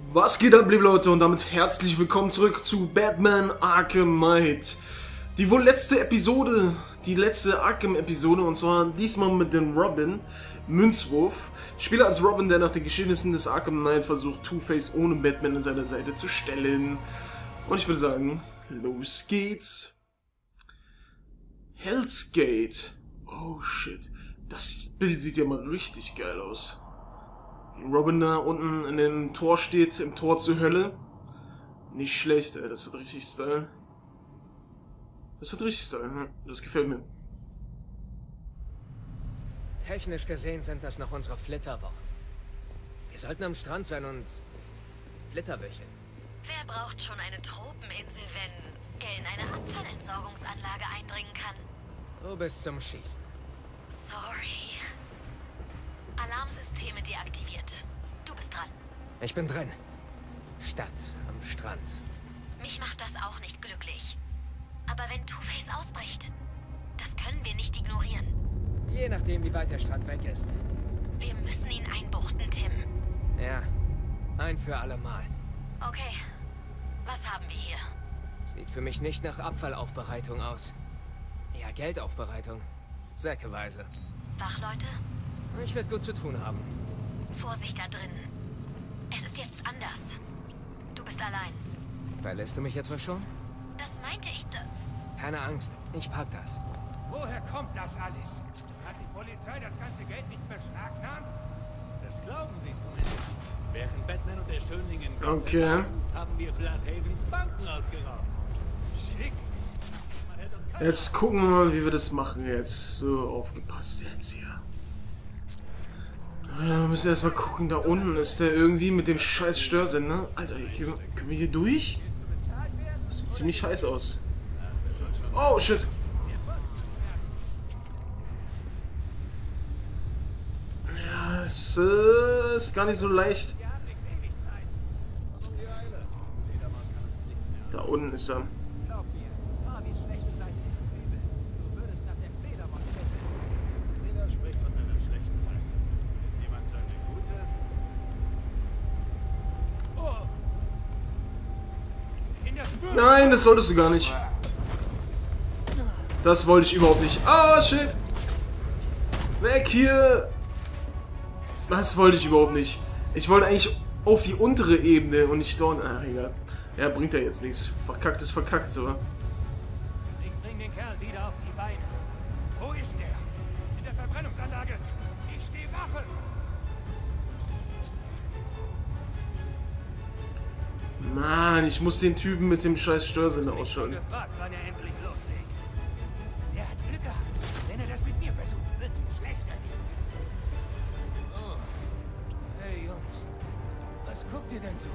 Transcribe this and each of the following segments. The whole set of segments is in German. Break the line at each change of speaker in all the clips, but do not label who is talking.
Was geht ab, liebe Leute, und damit herzlich willkommen zurück zu Batman Arkham Knight. Die wohl letzte Episode, die letzte Arkham-Episode, und zwar diesmal mit dem Robin Münzwurf. Ich spiele als Robin, der nach den Geschehnissen des Arkham Knight versucht, Two-Face ohne Batman an seiner Seite zu stellen. Und ich würde sagen, los geht's. Hell's Gate. Oh shit, das Bild sieht ja mal richtig geil aus. Robin da unten in dem Tor steht, im Tor zur Hölle. Nicht schlecht, ey, das hat richtig Style. Das hat richtig Style, ne? Das gefällt mir.
Technisch gesehen sind das noch unsere Flitterwochen. Wir sollten am Strand sein und Flitterböcheln.
Wer braucht schon eine Tropeninsel, wenn er in eine Abfallentsorgungsanlage eindringen kann?
Du bist zum Schießen.
Sorry. Alarmsysteme deaktiviert. Du bist dran.
Ich bin drin. Stadt am Strand.
Mich macht das auch nicht glücklich. Aber wenn Two-Face ausbricht, das können wir nicht ignorieren.
Je nachdem, wie weit der Strand weg ist.
Wir müssen ihn einbuchten, Tim.
Ja, ein für alle Mal.
Okay, was haben wir hier?
Sieht für mich nicht nach Abfallaufbereitung aus. Eher Geldaufbereitung. Säckeweise.
Wachleute?
Ich werde gut zu tun haben.
Vorsicht da drin. Es ist jetzt anders. Du bist allein.
Verlässt du mich etwa schon?
Das meinte ich da.
Keine Angst, ich pack das.
Woher kommt das alles? Hat die Polizei das ganze Geld nicht beschlagnahmt? Das glauben sie zumindest. Während Batman und der Schönling in Gotham waren, haben wir Bloodhavens Banken ausgeraubt. Schick.
Jetzt gucken wir mal, wie wir das machen jetzt. So, aufgepasst jetzt hier. Ja, wir müssen erstmal gucken, da unten ist der irgendwie mit dem scheiß Störsender. Alter, können wir hier durch? Das sieht ziemlich heiß aus. Oh, shit. Ja, es ist gar nicht so leicht. Da unten ist er. Nein, das solltest du gar nicht. Das wollte ich überhaupt nicht. Ah, shit. Weg hier. Das wollte ich überhaupt nicht. Ich wollte eigentlich auf die untere Ebene und nicht dort. Ach, egal. Ja, bringt ja jetzt nichts. Verkackt ist verkackt, so.
Ich bring den Kerl wieder auf die Beine. Wo ist der? In der Verbrennungsanlage. Ich stehe Wache.
Mann, ich muss den Typen mit dem scheiß Störsender ausschalten.
Gefragt, wann er endlich loslegt. Er hat Glück gehabt. Wenn er das mit mir versucht, wird es ihm schlechter gehen. Oh. Hey Jungs, was guckt ihr denn so?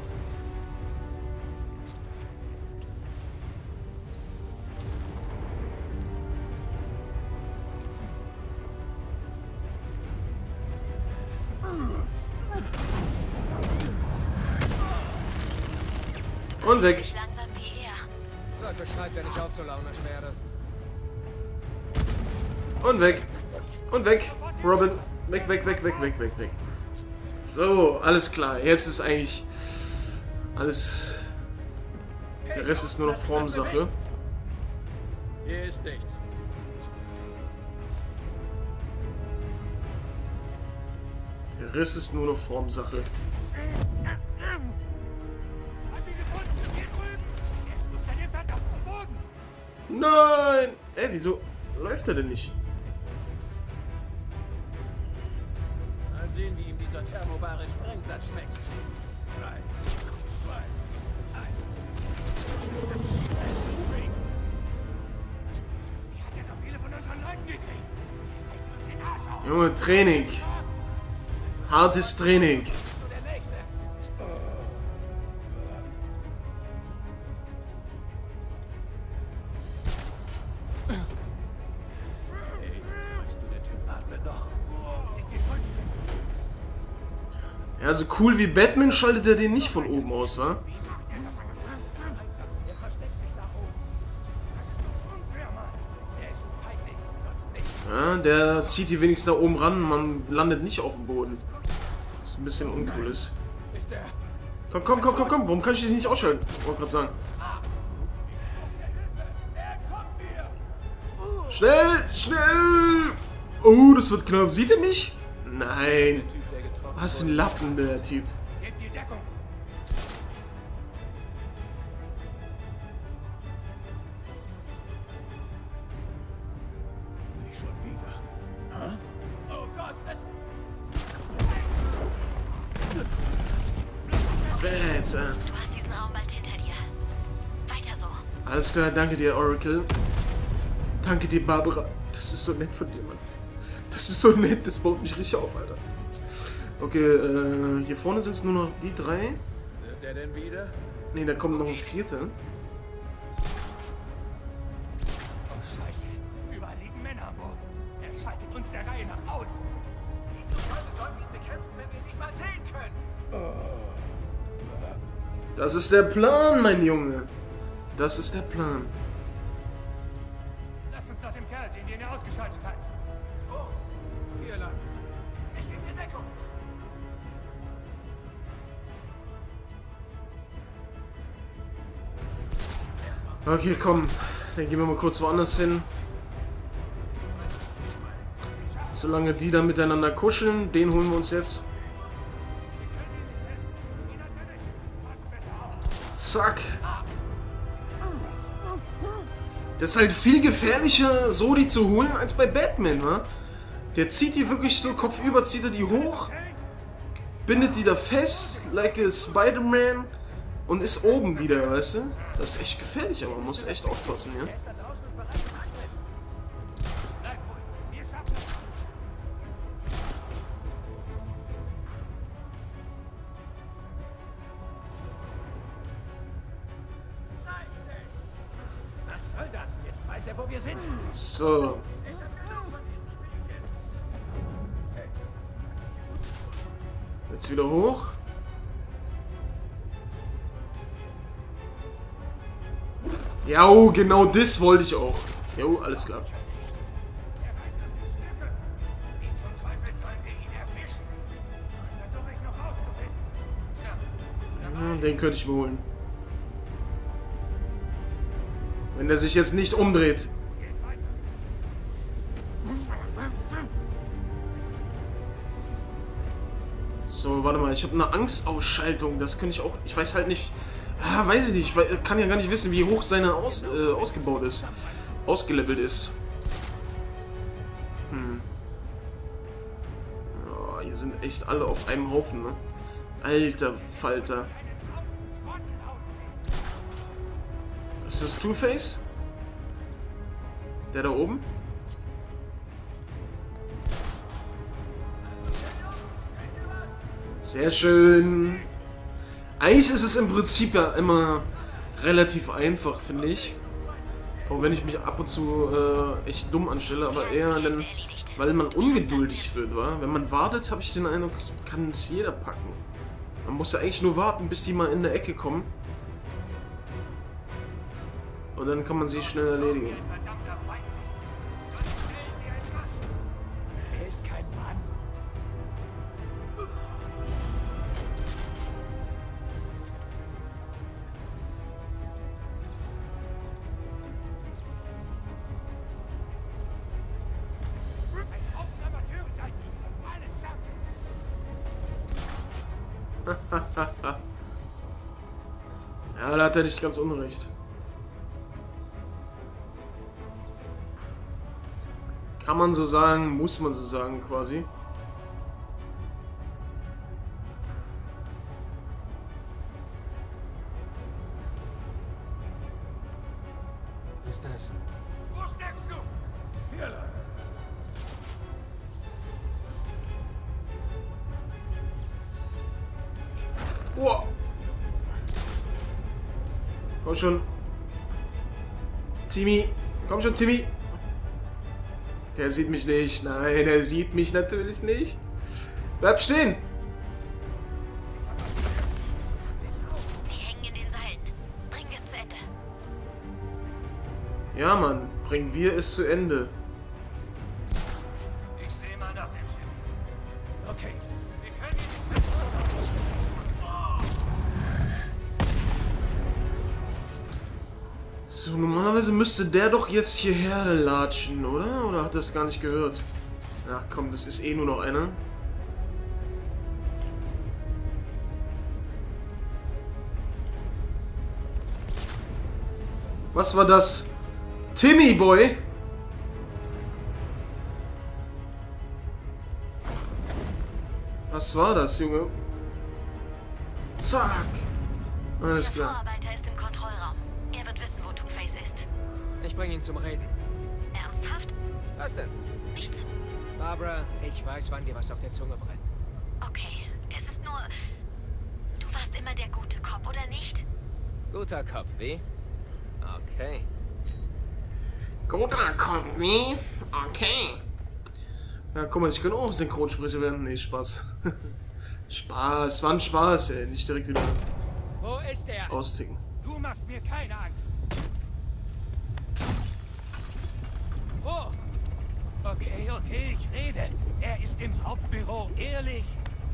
Und weg.
Nicht langsam wie er.
Sag Bescheid, wenn ich auch so launisch werde.
Und weg. Und weg. Robin. Weg, weg, weg, weg, weg, weg, weg. So, alles klar. Jetzt ist eigentlich alles... Der Rest ist nur noch Formsache.
Hier ist nichts.
Der Rest ist nur noch Formsache. Nein! Ey, wieso läuft er denn nicht?
Mal sehen, wie ihm dieser thermobare Sprengsatz schmeckt. 3, 2, 1. Wie hat er so viele von unseren Leuten gekriegt? Reißt uns den Arsch auf.
Junge, Training. Hartes Training.
Der nächste. Hey, weißt du, der Typ atmet noch.
Ja, so cool wie Batman schaltet er den nicht von oben aus, wa? Ja, der zieht die wenigstens da oben ran, man landet nicht auf dem Boden. Was ein bisschen uncool ist.
Ist der
Komm, komm, komm, komm, komm. Warum kann ich dich nicht ausschalten? Ich wollte gerade sagen. Schnell, schnell. Oh, das wird knapp. Sieht er mich? Nein. Was ein Lappen, der Typ.
Du hast diesen Armband hinter dir. Weiter so.
Alles klar, danke dir, Oracle. Danke dir, Barbara. Das ist so nett von dir, Mann. Das ist so nett, das baut mich richtig auf, Alter. Okay, hier vorne sind es nur noch die 3.
Wird der denn wieder?
Ne, da kommt noch ein 4.
Oh, Scheiße. Überall liegen Männer am Boden. Er schaltet uns der Reihe nach aus. Die Leute sollen ihn bekämpfen, wenn wir ihn nicht mal sehen können.
Das ist der Plan, mein Junge. Das ist der Plan.
Lass uns nach dem Kerl sehen, den er ausgeschaltet hat. Oh, hier lang. Ich gebe dir Deckung.
Okay, komm. Dann gehen wir mal kurz woanders hin. Solange die da miteinander kuscheln, den holen wir uns jetzt. Zack. Das ist halt viel gefährlicher, so die zu holen, als bei Batman, wa? Der zieht die wirklich so kopfüber, zieht er die hoch, bindet die da fest, like a Spider-Man, und ist oben wieder, weißt du? Das ist echt gefährlich, aber man muss echt aufpassen, ja?
Was soll das? Jetzt weiß er, wo wir sind.
So. Jetzt wieder hoch. Ja, oh, genau das wollte ich auch. Jo, alles klar.
Wie zum Teufel sollen wir ihn erwischen? Versuche ich noch rauszufinden.
Den könnte ich mir holen. Wenn er sich jetzt nicht umdreht. So, warte mal, ich habe eine Angstausschaltung. Das könnte ich auch. Ich weiß halt nicht. Weiß ich nicht. Ich kann ja gar nicht wissen, wie hoch seine ausgebaut ist. Ausgelevelt ist. Oh, hier sind echt alle auf einem Haufen, ne? Alter Falter. Ist das Two-Face? Der da oben? Sehr schön. Eigentlich ist es im Prinzip ja immer relativ einfach, finde ich. Auch wenn ich mich ab und zu echt dumm anstelle, aber eher dann, weil man ungeduldig wird, wa? Wenn man wartet, habe ich den Eindruck, kann es jeder packen. Man muss ja eigentlich nur warten, bis die mal in der Ecke kommen. Und dann kann man sie schnell erledigen.
Verdammter Feind. Sonst stellen wir etwas. Er ist kein Mann. Ein Haufen Amateure seid ihr. Allesamt.
Ja, da hat er nicht ganz unrecht. Kann man so sagen, muss man so sagen quasi.
Was ist das?
Wo steckst du? Hier lang.
Oh. Komm schon. Timmy. Komm schon, Timmy. Der sieht mich nicht. Nein, er sieht mich natürlich nicht. Bleib stehen.
Die hängen in den Seilen. Bringen wir es zu Ende.
Ja, Mann. Bringen wir es zu Ende.
Ich sehe mal nach dem Typen. Okay, wir können ihn nicht.
So, normalerweise müsste der doch jetzt hierher latschen, oder? Oder hat er das gar nicht gehört? Ach komm, das ist eh nur noch einer. Was war das? Timmy Boy? Was war das, Junge? Zack! Alles
Der
klar.
Vorarbeiter ist im Kontrollraum. Er wird wissen, wo Two-Face ist.
Ich bringe ihn zum Reden.
Ernsthaft?
Was denn?
Nichts?
Barbara, ich weiß, wann dir was auf der Zunge brennt.
Okay, es ist nur... Du warst immer der gute Cop, oder nicht?
Guter Kopf, wie? Okay.
Guter Kombi. Okay. Ja, guck mal, ich kann auch Synchronsprecher werden. Nee, Spaß. Spaß, war ein Spaß, ey. Nicht direkt wieder
Wo ist er?
austicken.
Du machst mir keine Angst. Oh. Okay, ich rede. Er ist im Hauptbüro, ehrlich.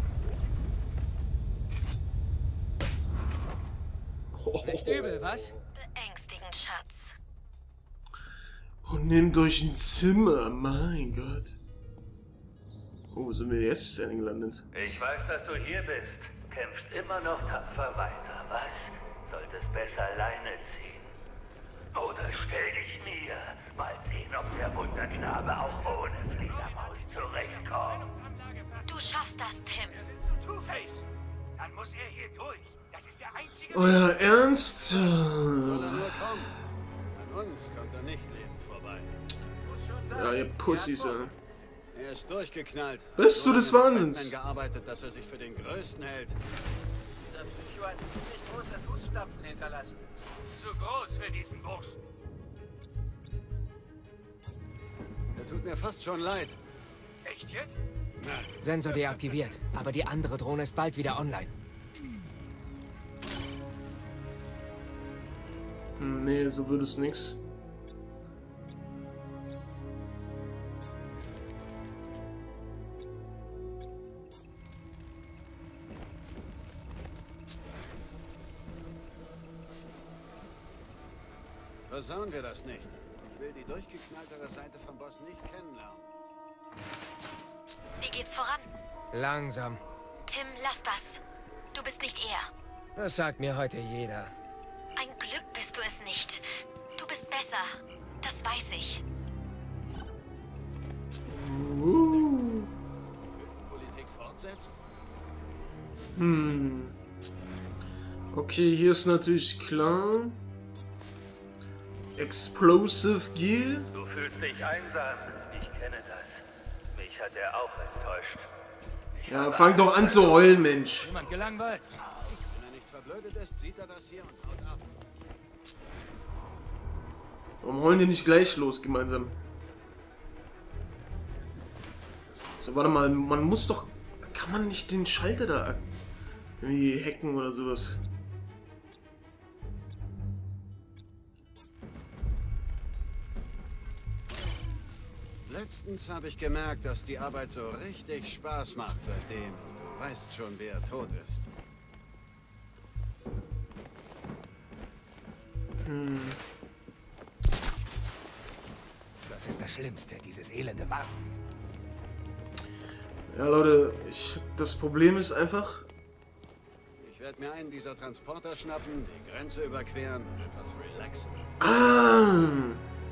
Nicht übel, was?
Beängstigend, Schatz.
Und nehmt euch ein Zimmer, mein Gott. Oh, wo sind wir jetzt denn gelandet?
Ich weiß, dass du hier bist. Kämpfst immer noch tapfer weiter, was? Solltest besser Leine ziehen. Oder stell dich mir. Mal sehen, ob der Wunderknabe auch ohne Fledermaus zurechtkommt.
Du schaffst das, Tim.
Zu Two-Face. Dann muss er hier durch. Das ist der einzige...
Euer Ernst?
Soll er nur kommen? An uns kommt er nicht lebend vorbei.
Ja, ihr Pussys, ey.
Er ist durchgeknallt.
Bist du
Nur
des
hat mit
Wahnsinns?
Batman gearbeitet, dass er sich für den Größten hält.
Der Psycho hat ziemlich große Fußstapfen hinterlassen. Zu groß für diesen Burschen.
Er tut mir fast schon leid.
Echt jetzt?
Nein.
Sensor deaktiviert, aber die andere Drohne ist bald wieder online.
Nee, so wird es nix.
Versauen wir das nicht. Ich will die durchgeknalltere Seite vom Boss nicht kennenlernen.
Wie geht's voran?
Langsam.
Tim, lass das. Du bist nicht er.
Das sagt mir heute jeder.
Ein Glück bist du es nicht. Du bist besser. Das weiß ich.
Politik fortsetzt?
Okay, hier ist natürlich klar. Explosive Gear.
Du fühlst dich einsam. Ich kenne das. Mich hat er auch enttäuscht.
Ja, fang doch an zu heulen, Mensch.
Jemand gelangweilt?
Wenn er nicht verblödet ist, sieht er das hier und haut ab.
Warum heulen die nicht gleich los gemeinsam? So, warte mal, man muss doch... Kann man nicht den Schalter da irgendwie hacken oder sowas?
Letztens habe ich gemerkt, dass die Arbeit so richtig Spaß macht seitdem. Du weißt schon, wer tot ist.
Das ist das Schlimmste, dieses elende Warten.
Ja, Leute, das Problem ist einfach...
Ich werde mir einen dieser Transporter schnappen, die Grenze überqueren und etwas relaxen.
Ah!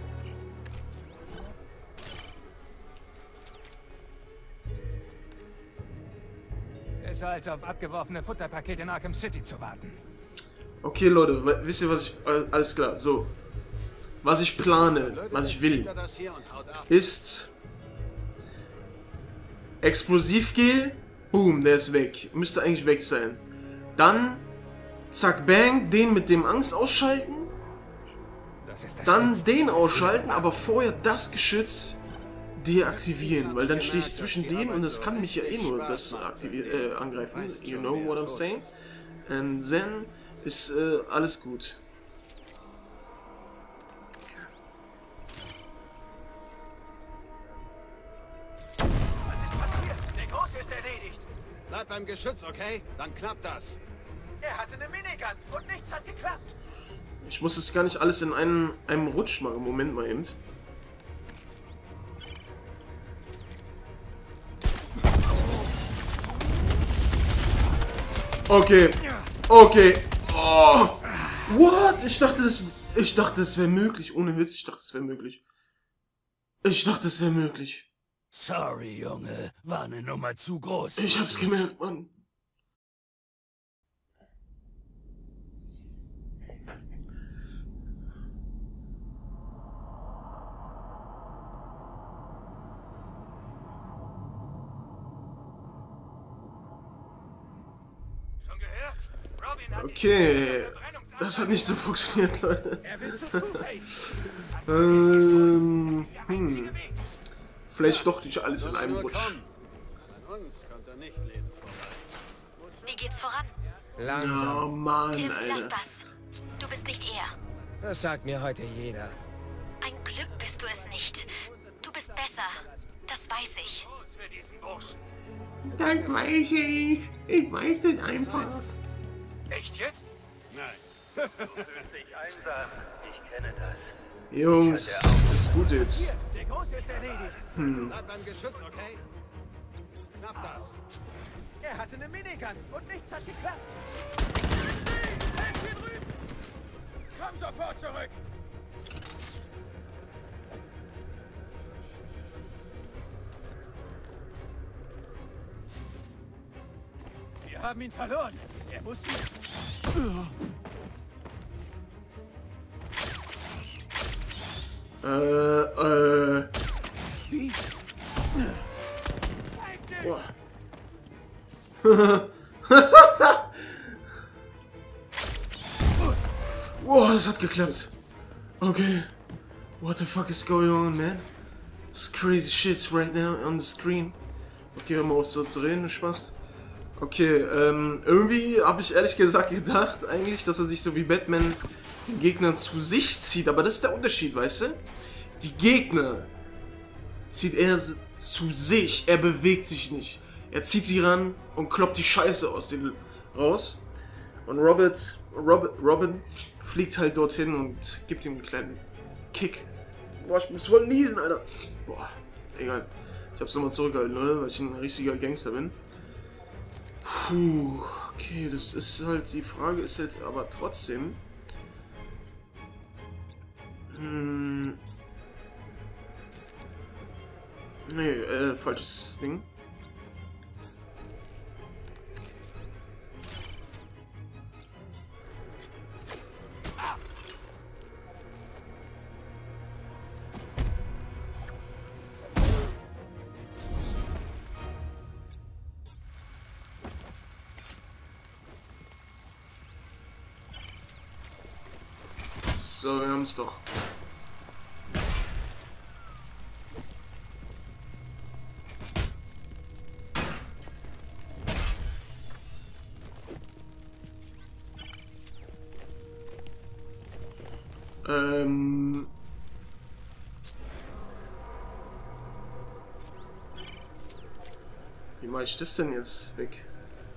Besser als auf abgeworfene Futterpakete in Arkham City zu warten.
Okay, Leute, wisst ihr, was ich... Alles klar, so. Was ich plane, was ich will,
Sieht er das hier und haut ab.
ist... Explosivgel, boom, der ist weg. Müsste eigentlich weg sein. Dann, zack, bang, den mit dem Angst ausschalten.
Das ist das
Dann
Schlimmste,
den
dieses
ausschalten,
elende
aber vorher das Geschütz deaktivieren. Weil dann stehe ich zwischen denen und das kann mich ja eh nur das angreifen. You know what I'm saying? And then ist alles gut.
Was ist passiert? Der Große ist erledigt.
Bleib beim Geschütz, okay? Dann klappt das.
Er hatte eine Minigun und nichts hat geklappt.
Ich muss es gar nicht alles in einem Rutsch machen. Moment mal eben. Okay. Okay. Oh. What? Ich dachte, das wäre möglich. Ohne Witz, ich dachte, das wäre möglich.
Sorry, Junge. War eine Nummer zu groß.
Ich hab's gemerkt, Mann.
Schon gehört? Robin hat
Okay. Das hat nicht so funktioniert, Leute.
Er will zu Two-Face.
Vielleicht doch nicht alles in einem Rutsch.
An uns kommt er nicht lebend vorbei.
Wie geht's voran?
Langsam.
Oh Mann,
Tim, lass
Alter.
das. Du bist nicht er.
Das sagt mir heute jeder.
Ein Glück bist du es nicht. Du bist besser. Das weiß ich.
Los für diesen Burschen.
Das weiß ich. Ich weiß es einfach.
Echt jetzt?
Nein.
Du fühlst dich einsam. Ich kenne das.
Jungs, ist gut jetzt.
Der Große ist erledigt.
Bleib beim Geschütz, okay? Schnapp das.
Er hatte eine Minigun und nichts hat geklappt. Er ist hier drüben. Komm sofort zurück. Wir haben ihn verloren. Er muss... Wie? Zeig dich!
Boah. Wow, das hat geklappt. Okay. What the fuck is going on, man? This crazy shit right now on the screen. Okay, hör mal auf so zu reden, du Spaß. Okay, irgendwie habe ich ehrlich gesagt gedacht, eigentlich, dass er sich so wie Batman den Gegnern zu sich zieht. Aber das ist der Unterschied, weißt du? Die Gegner zieht er zu sich. Er bewegt sich nicht. Er zieht sie ran und kloppt die Scheiße aus denen raus. Und Robin fliegt halt dorthin und gibt ihm einen kleinen Kick. Boah, ich muss voll niesen, Alter. Boah, egal. Ich hab's nochmal zurückgehalten, oder? Weil ich ein richtiger Gangster bin. Puh, okay, das ist halt, die Frage ist jetzt aber trotzdem... Nee, falsches Ding. So, wir haben es doch. Wie mache ich das denn jetzt weg?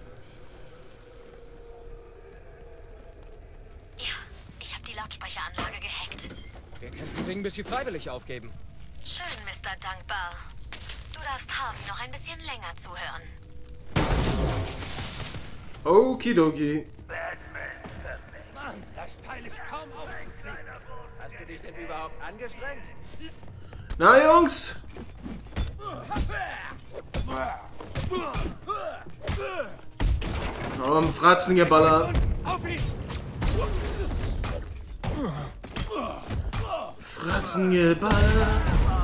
Ja, ich habe die Lautsprecheranlage gehackt.
Wir könnten singen, bis sie freiwillig aufgeben.
Schön, Mr. Dankbar. Du darfst Harvey noch ein bisschen länger zuhören.
Okidoki.
Mann, das Teil ist kaum aufzukriegen.
Hast du dich denn überhaupt angestrengt?
Na, Jungs! Komm, Fratzen geballert.
Auf ihn!
Fratzen geballert.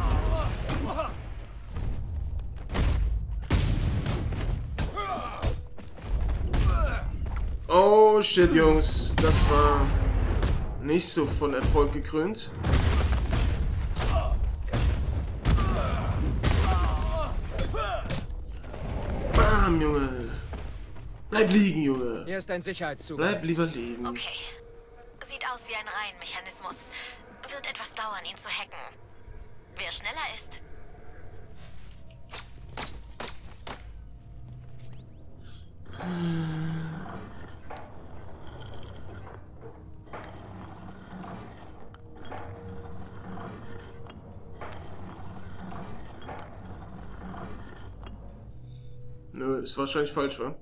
Oh shit, Jungs. Das war nicht so von Erfolg gekrönt. Bam, Junge. Bleib liegen, Junge.
Hier ist ein Sicherheitszug.
Bleib lieber liegen.
Okay. Sieht aus wie ein Reihenmechanismus. Wird etwas dauern, ihn zu hacken. Wer schneller ist.
Nö, ist wahrscheinlich falsch, wa?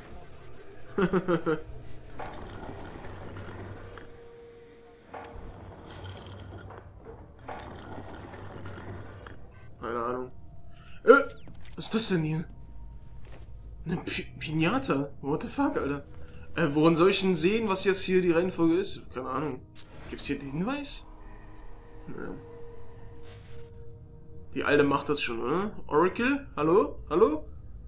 Keine Ahnung. Was ist das denn hier? Eine Pinata? What the fuck, Alter? Woran soll ich denn sehen, was jetzt hier die Reihenfolge ist? Keine Ahnung. Gibt's hier einen Hinweis? Ja. Die Alte macht das schon, oder? Oracle? Hallo? Hallo?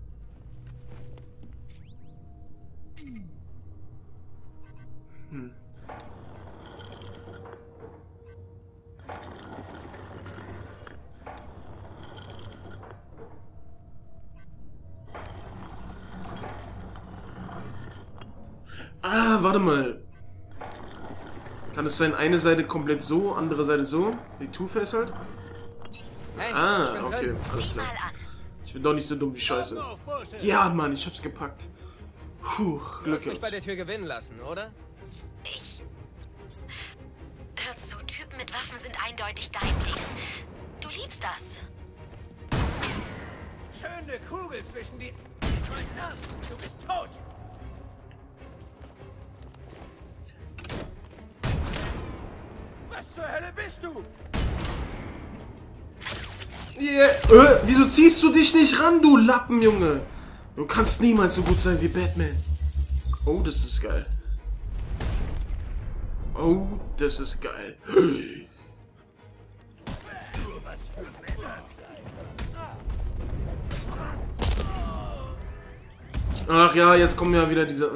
Ah, warte mal. Kann es sein, eine Seite komplett so, andere Seite so? Wie Two-Face halt?
Hey,
Ah, okay, alles klar. Ich bin doch nicht so dumm wie Scheiße. Ja, Mann, ich hab's gepackt. Puh, Glück
Du hast dich bei der Tür gewinnen lassen, oder?
Hör zu, Typen mit Waffen sind eindeutig dein Ding. Du liebst das.
Schöne Kugel zwischen die... Mein Ernst, du bist tot! Was zur Hölle bist du?
Yeah. Wieso ziehst du dich nicht ran, du Lappen, Junge? Du kannst niemals so gut sein wie Batman. Oh, das ist geil. Oh, das ist geil. Ach ja, jetzt kommen ja wieder diese...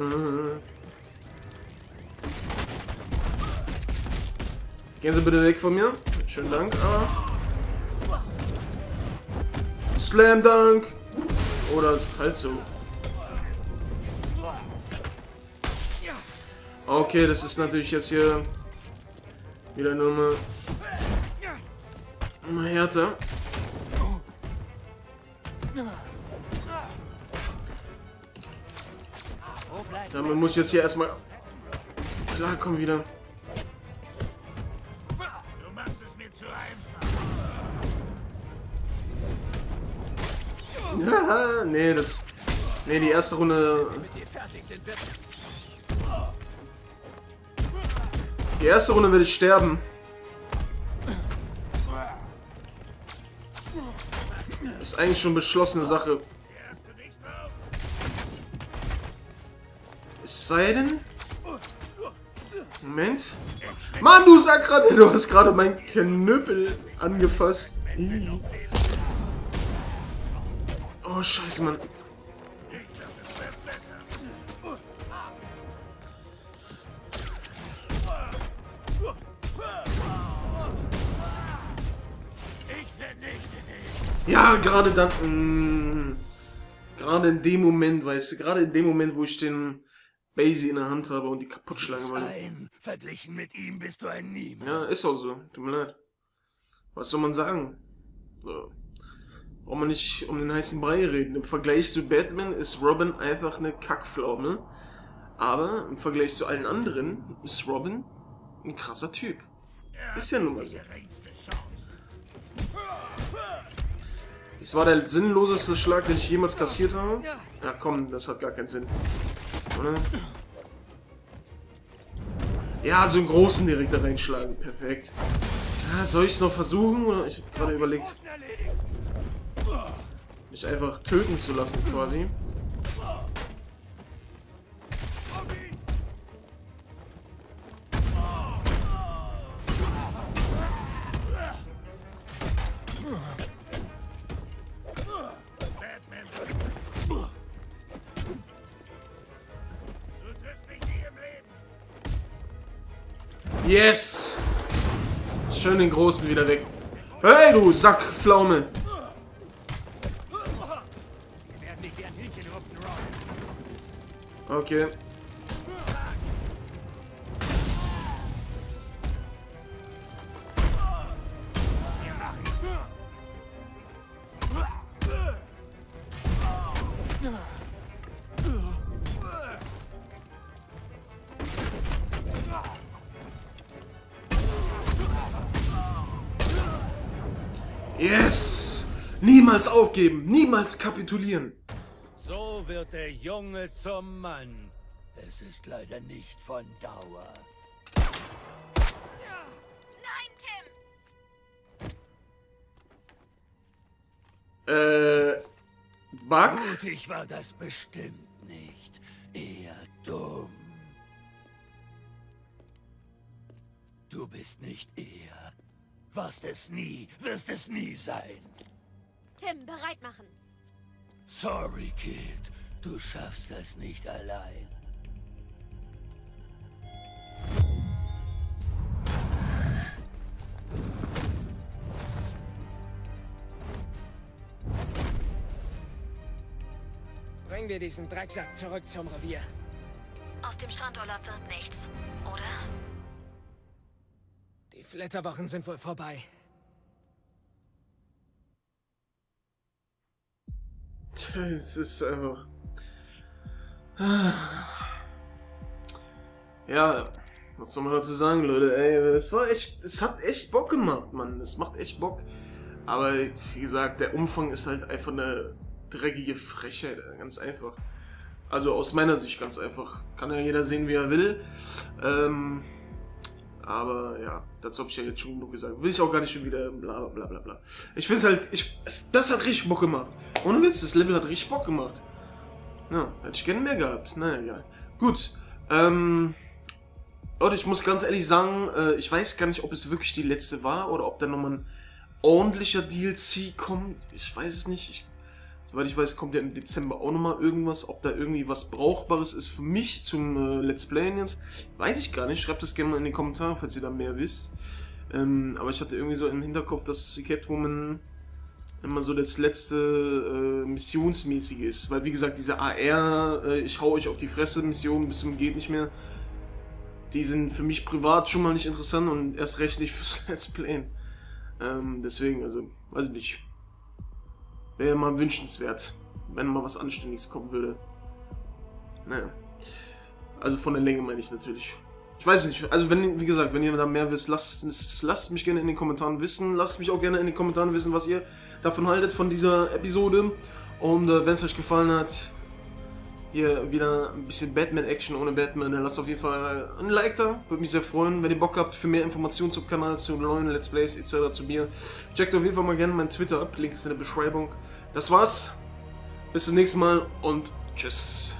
Gehen Sie bitte weg von mir. Schönen Dank. Slam Dunk. Oder halt so. Okay, das ist natürlich jetzt hier wieder nur mal härter. Damit muss ich jetzt hier erstmal klarkommen wieder.
Du machst es mir zu einfach.
Haha, nee, das... Nee, die erste Runde... Die erste Runde werde ich sterben. Das ist eigentlich schon beschlossene Sache. Es sei denn... Moment. Mann, du Sackratte, du hast gerade meinen Knüppel angefasst. Oh, scheiße, Mann. Ja, gerade dann... gerade in dem Moment, weißt du, gerade in dem Moment, wo ich den Basie in der Hand habe und die kaputt schlagen wollte.
Verglichen mit ihm bist du ein Niemand.
Ja, ist auch so. Tut mir leid. Was soll man sagen? So. Braucht man nicht um den heißen Brei reden. Im Vergleich zu Batman ist Robin einfach eine Kackpflaume. Aber im Vergleich zu allen anderen ist Robin ein krasser Typ. Ist ja nun mal so. Das war der sinnloseste Schlag, den ich jemals kassiert habe. Ja komm, das hat gar keinen Sinn. Oder? Ja, so einen großen direkt da reinschlagen. Perfekt. Ja, soll ich es noch versuchen? Oder ich habe gerade überlegt, mich einfach töten zu lassen quasi. Yes! Schön den Großen wieder weg. Hey, du Sackpflaume! Okay. Yes! Niemals aufgeben, niemals kapitulieren.
So
So wird der Junge zum Mann.
Es ist leider nicht von Dauer.
Nein, Tim!
Bug?
Mutig war das bestimmt nicht. Eher dumm. Du bist nicht er. Warst es nie, wirst es nie sein.
Tim, bereit machen.
Sorry, Kid. Du schaffst das nicht allein.
Bringen wir diesen Drecksack zurück zum Revier.
Aus dem Strandurlaub wird nichts, oder?
Die Flitterwochen sind wohl vorbei.
Es ist einfach... Ja, was soll man dazu sagen, Leute? Ey, es hat echt Bock gemacht, Mann. Es macht echt Bock. Aber wie gesagt, der Umfang ist halt einfach eine dreckige Frechheit, ganz einfach. Also aus meiner Sicht ganz einfach. Kann ja jeder sehen, wie er will. Aber ja, dazu habe ich ja jetzt schon genug gesagt. Will ich auch gar nicht schon wieder bla bla bla bla. Ich finde es halt, das hat richtig Bock gemacht. Ohne Witz, das Level hat richtig Bock gemacht. Ja, hätte ich gerne mehr gehabt. Naja, egal. Gut. Leute, ich muss ganz ehrlich sagen, ich weiß gar nicht, ob es wirklich die letzte war oder ob da nochmal ein ordentlicher DLC kommt. Ich weiß es nicht. Soweit ich weiß, kommt ja im Dezember auch nochmal irgendwas. Ob da irgendwie was Brauchbares ist für mich zum Let's Playen jetzt, weiß ich gar nicht. Schreibt das gerne mal in die Kommentare, falls ihr da mehr wisst. Aber ich hatte irgendwie so im Hinterkopf, dass Catwoman immer so das letzte Missionsmäßige ist. Weil wie gesagt, diese AR, ich hau euch auf die Fresse Mission bis zum geht nicht mehr, die sind für mich privat schon mal nicht interessant und erst recht nicht fürs Let's Playen. Deswegen, also, weiß ich nicht. Wäre mal wünschenswert, wenn mal was Anständiges kommen würde. Naja. Also von der Länge meine ich natürlich. Ich weiß nicht, also wenn, wie gesagt, wenn ihr da mehr wisst, lasst mich gerne in den Kommentaren wissen. Lasst mich auch gerne in den Kommentaren wissen, was ihr davon haltet, von dieser Episode. Und wenn es euch gefallen hat, hier wieder ein bisschen Batman-Action ohne Batman, dann lasst auf jeden Fall ein Like da. Würde mich sehr freuen. Wenn ihr Bock habt für mehr Informationen zum Kanal, zu neuen Let's Plays etc. zu mir, checkt auf jeden Fall mal gerne meinen Twitter ab. Link ist in der Beschreibung. Das war's. Bis zum nächsten Mal und tschüss.